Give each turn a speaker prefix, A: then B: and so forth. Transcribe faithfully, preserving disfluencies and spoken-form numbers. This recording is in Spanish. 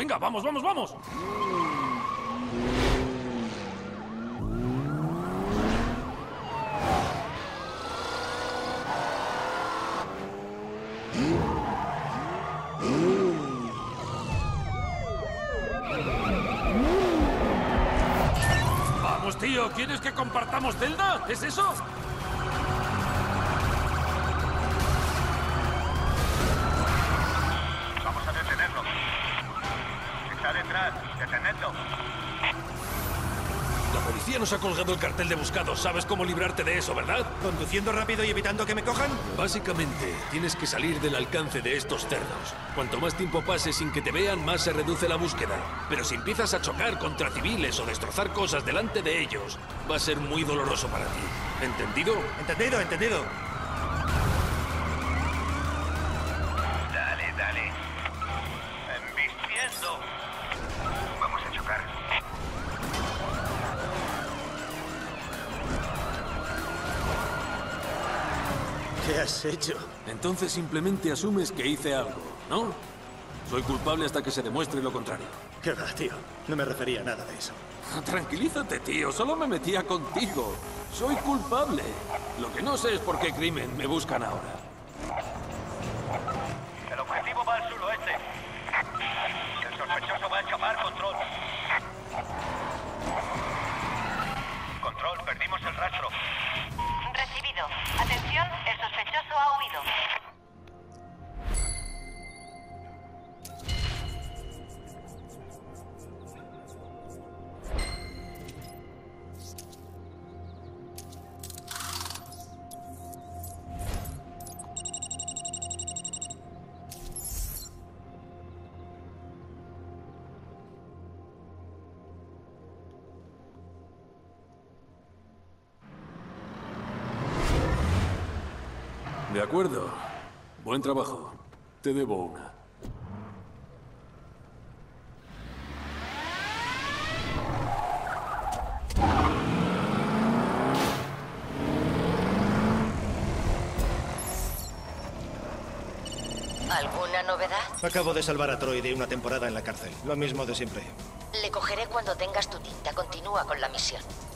A: Venga, vamos, vamos, vamos. Vamos, tío, ¿quieres que compartamos celda? ¿Es eso?
B: ¡Detenedlo!
A: La policía nos ha colgado el cartel de buscados. ¿Sabes cómo librarte de eso, verdad?
C: ¿Conduciendo rápido y evitando que me cojan?
A: Básicamente, tienes que salir del alcance de estos cerdos. Cuanto más tiempo pase sin que te vean, más se reduce la búsqueda. Pero si empiezas a chocar contra civiles o destrozar cosas delante de ellos, va a ser muy doloroso para ti. ¿Entendido?
C: Entendido, entendido.
B: Dale, dale. Embistiendo. Vamos a chocar.
C: ¿Qué has hecho?
A: Entonces simplemente asumes que hice algo, ¿no? Soy culpable hasta que se demuestre lo contrario.
C: ¿Qué va, tío? No me refería a nada de eso.
A: Tranquilízate, tío. Solo me metía contigo. Soy culpable. Lo que no sé es por qué crimen me buscan ahora.
B: El objetivo va al suroeste. El sospechoso va a escapar, control. Control, perdimos el rastro.
D: Recibido. Atención, el sospechoso ha huido.
A: De acuerdo. Buen trabajo. Te debo una.
D: ¿Alguna novedad?
C: Acabo de salvar a Troy de una temporada en la cárcel. Lo mismo de siempre.
D: Le cogeré cuando tengas tu tinta. Continúa con la misión.